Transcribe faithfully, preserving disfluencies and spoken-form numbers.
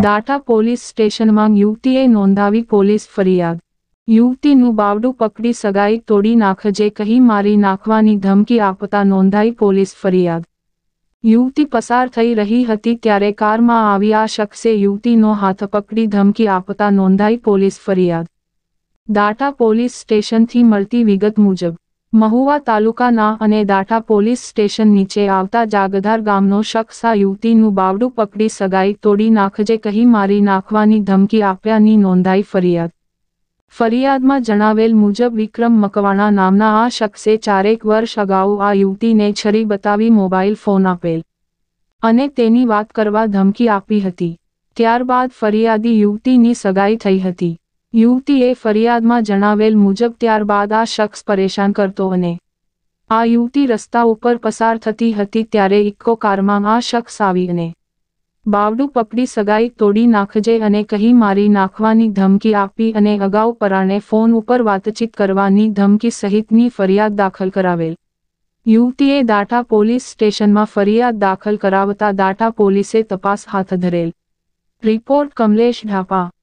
દાટા police સ્ટેશનમાં યુવતીએ નોંધાવી પોલીસ ફરિયાદ। યુવતીનું બાવડું પકડી સગાઈ તોડી નાખજે કહી મારી નાખવાની ધમકી આપતા નોંધાઈ પોલીસ ફરિયાદ। યુવતી પસાર થઈ રહી હતી ત્યારે કારમાં આવી આ શખ્સે યુવતીનો હાથ પકડી ધમકી આપતા નોંધાઈ પોલીસ ફરિયાદ। દાટા પોલીસ સ્ટેશનથી મળતી વિગત મુજબ મહુવા તાલુકાના અને દાટા પોલીસ સ્ટેશન નીચે આવતા જાગધાર ગામનો શખ્સ આ યુવતીનું બાવડું પકડી સગાઈ તોડી નાખજે કહી મારી નાખવાની ધમકી આપ્યાની નોંધાઈ ફરિયાદ। ફરિયાદમાં જણાવેલ મુજબ વિક્રમ મકવાણા નામના આ શખ્સે ચારેક વર્ષ અગાઉ આ યુવતીને છરી બતાવી મોબાઈલ ફોન આપેલ અને તેની વાત કરવા ધમકી આપી હતી। ત્યારબાદ ફરિયાદી યુવતીની સગાઈ થઈ હતી। યુવતીએ ફરિયાદમાં જણાવેલ મુજબ ત્યારબાદ આ શખ્સ પરેશાન કરતો અને આ યુવતી રસ્તા ઉપર પસાર થતી હતી ત્યારે ઇક્કો કારમાં આ શખ્સ આવી અને બાવડું પકડી સગાઈ તોડી નાખજે અને કહી મારી નાખવાની ધમકી આપી અને અગાઉ પરાણે ફોન ઉપર વાતચીત કરવાની ધમકી સહિતની ફરિયાદ દાખલ કરાવેલ। યુવતીએ દાટા પોલીસ સ્ટેશનમાં ફરિયાદ દાખલ કરાવતા દાટા પોલીસે તપાસ હાથ ધરેલ। રિપોર્ટ કમલેશ ઢાપા।